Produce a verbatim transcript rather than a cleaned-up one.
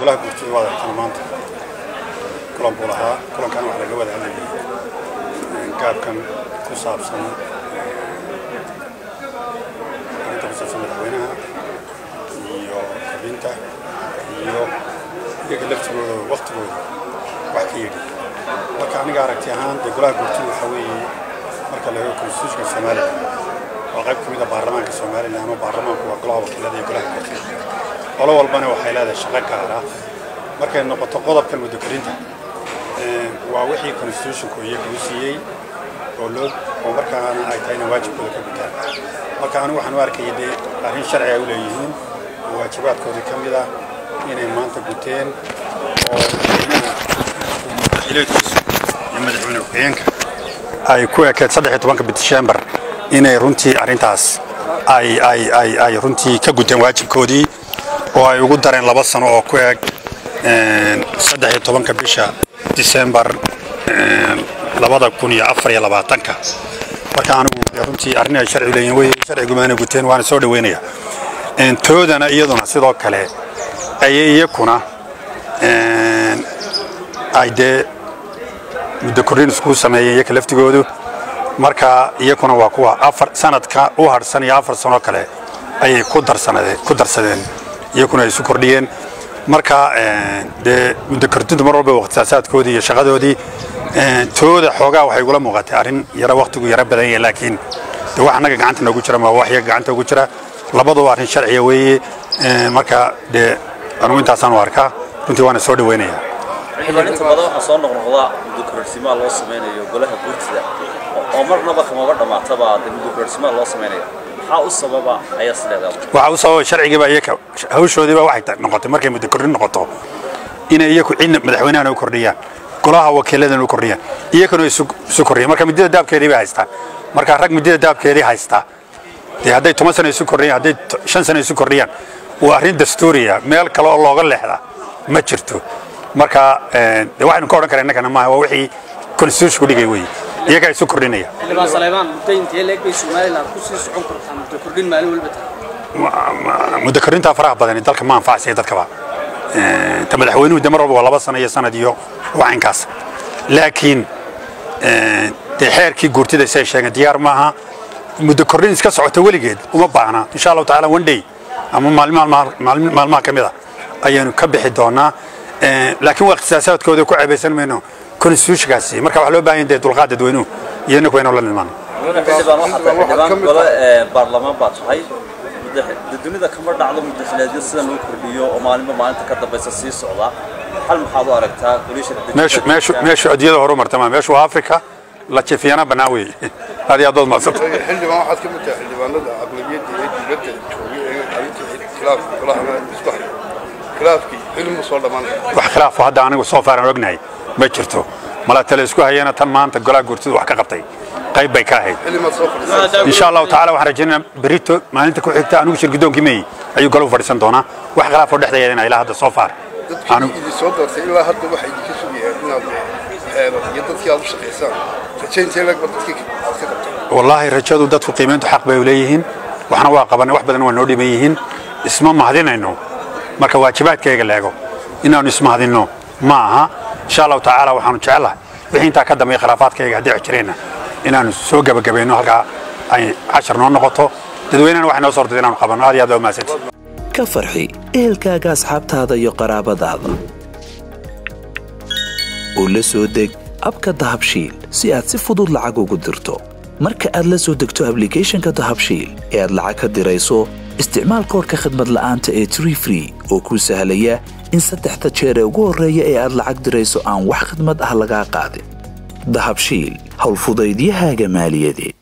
golaha gurtida wada tan maanta kulan buu lahaa kulankan waxa laga wada hadlayay gaabkan ku saabsan inta ku saabsan madaxweynaha iyo kabinta iyo iyaga laftigooda waqtigooda wax ka yidhi marka aniga aragti ahaan dee golaha gurtida waxa weeye marka laga konstitutionka Soomaaliya oo qayb ka mid ah baarlamaanka Soomaaliya ama baarlamaanku waa golaha wakiilada iyo golaha gurtida wala walbana waxay leedahay shaqo gaar ah markay noqoto qodobkan muddo korinta waa wixii constitutionku iyagu siiyay oo loo oo markaana ay tahay waajibkooda ka gutaan marka anigu waxaan u arkayay dee arrin sharci ah u leeyihiin waajibaadkooda ka mid ah inay maanta guteen oo ilaytiisa madaxweyne ku-xigeenka ay ku ekeed saddex iyo tobanka December inay runtii arrintaas ay ay ay ay runtii ka guteen waajibkoodii oo ay ugu dareen laba sano oo ku eeg saddex iyo tobanka bisha December labada kun iyo afar iyo labaatanka marka anigu runtii arrin ay sharci leeyihiin way sharcigu maana guteen waana soo dhaweynaya in toodana iyaduna sidoo kale ay iyakuna ay de muddo korin isku sameeyay iyaga laftigoodu marka iyakuna waa kuwa afar sanadka u harsan iyo afar sano kale ay ku darsanadeen ku darsadeen iyakuna isu kordhiyeen marka de muddo korintu mar walba waqti saasaadkoodii iyo shaqadoodii tooda xoogaa waxay uga muuqatay arrin yara waqtigu yara badan yahay laakiin de wax anaga gacanta noogu jira ma wax iyaga gacanta ugu jira labadu arrin sharci weeye marka de anu intaasaan u arkaa runtii waana soo dhaweynaya xildhibaanada badan waxa soo noqnoqda muddo korinsimaa loo sameeyo golaha gurtida oo marnaba kama dhamaataba muddo korinsimaa loo sameeyo waxa u sababa ayaa sideedaba waxa u sababa sharciga iyaga hawshoodii baa waxay noqotay markay muddo korin noqoto inay iyagu cid madaxweynaha u kordhiyaan golaha wakiilada u kordhiyaan iyaguna isu kordhiyaan marka midada daabkeedii bay haystaan marka rag midada daabkeedii haysta de hadday toban sano isu kordhiyaan hadday shan sano isu kordhiyaan waa arrin dastuuriya meel kale oo looga leexda ma jirto marka de waxaan ku oran karaa innagana ma waa wixii constitution dhigay way iyaga isu kordhinaya xildhibaan Saleymaan muddo intee leeg bay Soomaaliland ku sii socon kartaa muddo kordhin maalin walba taa muddo korinta faraha badan dalka ma anfacsiyo dadka ba ta madaxweynuhu de mar walba waa laba sano iyo sanad iyo wacankaas laakiin de xeerkii gurtida say sheegeen diyaar maaha muddo korin iska socota weligeed uma baahna insha Allah taala one day ama maalmaha maalmaha kamida ayaynu ka bixi doonaa laakiin waqti siyaasaadkooda ku ceebeysan mayno constitutionkaasi marka wax loo baahan yahay dulqaad dadweynuhu iyo inuu wayna la nimaan baarlamaan baa tahay dunida kama dhacdo muddaxileedyo sida loo kordhiyo oo maalinba maalinta ka dambaysa sii socda hal maxaad u aragtaa meesha meesha meesha adiyada horumarta ma meesha waa Afrika la jifiyana banaawi hadi adood ma sabta xildhibaan waxaad ka mid tahay xildhibaanada aqlabiyadda ee dibadda joogay ee arrinta khilaaf golaha isbax khilaafki ilmu soo dhamaan wax khilaaf hadda anigu soo faaran ognahay ma jirto mala tale isku hayana tan maanta golaha gurtida wax ka qabtay qayb bay ka ahayd insha Allah taala waxaan rajaynayaa berito maalinta ku xigta anigu shirgudoonkii meey ayuu golaha fadhiisan doonaa wax khilaaf oo dhexdeeda ilaa hadda soo faar anigu soo doortay ilaa hadda waxa idinka sugayaan inaad iyo dadkii aad u shaqeysaan rajayntii laga dadkii aad ka qabtay wallahi rajadu dadku qiimeyntu xaq bay u leeyihiin waxna waa qabanay wax badan waa noo dhiman yihiin isma mahadinayno marka waajibaadkayga leego inaanu ismahadino ma aha insha Allah taala waxaanu jecelahay wixii inta ka dambeeyay khilaafaadkayga hadii jireenna inaanu soo gabagabeeyno halka ay cashar noo noqoto dadweynaha wax noo sortay inaanu qabano aad iyo aad u maasantay ka farxi ehelkaaga asxaabtaada iyo qaraabadaada oo la soo deg abka dahabshiil si aad si fudud lacag ugu dirto marka aad la soo degto applicationka dahabshiil ee aad lacag ka dirayso isticmaal koodka khidmad la'aanta ee Tree Free oo ku sahlaya in saddexda jeer ee ugu horeeya ee aad lacag dirayso aan wax khidmad ah laga qaadin dahabshiil hawl fudaydiyahaaga maaliyadeed